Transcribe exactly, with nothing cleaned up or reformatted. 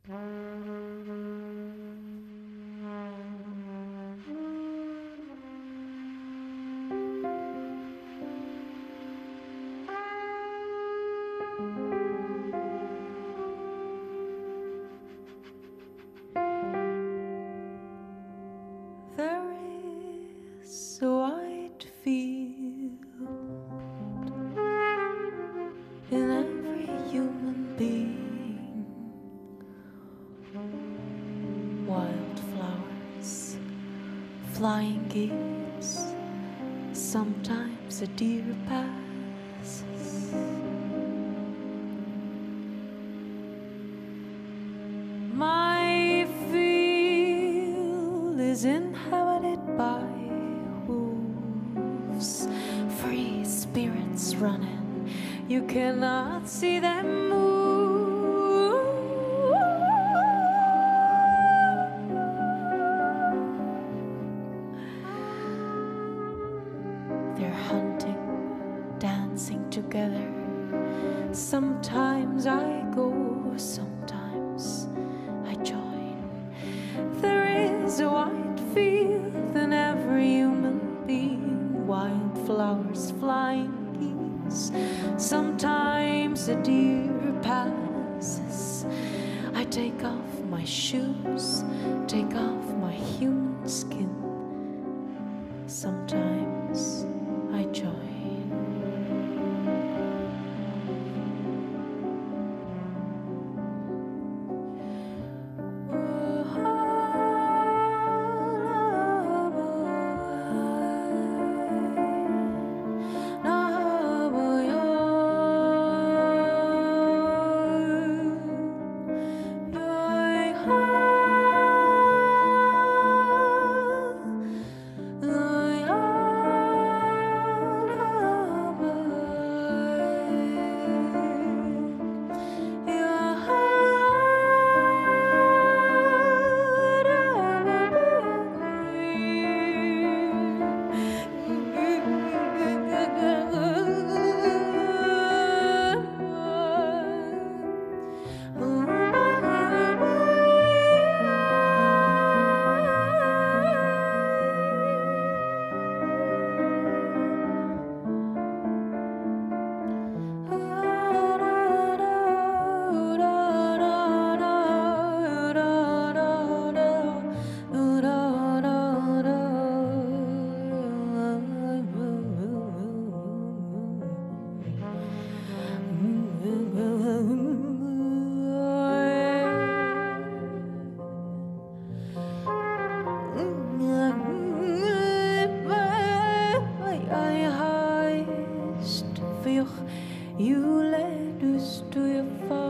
There is a white field in every human being, wildflowers, flying geese, sometimes a deer passes. My field is inhabited by wolves, free spirits running. You cannot see them move. They're hunting, dancing together. Sometimes I go, sometimes I join. There is a white field in every human being, wildflowers, flying geese, sometimes a deer passes. I take off my shoes, take off my human skin. Sometimes I join. You let us to your father.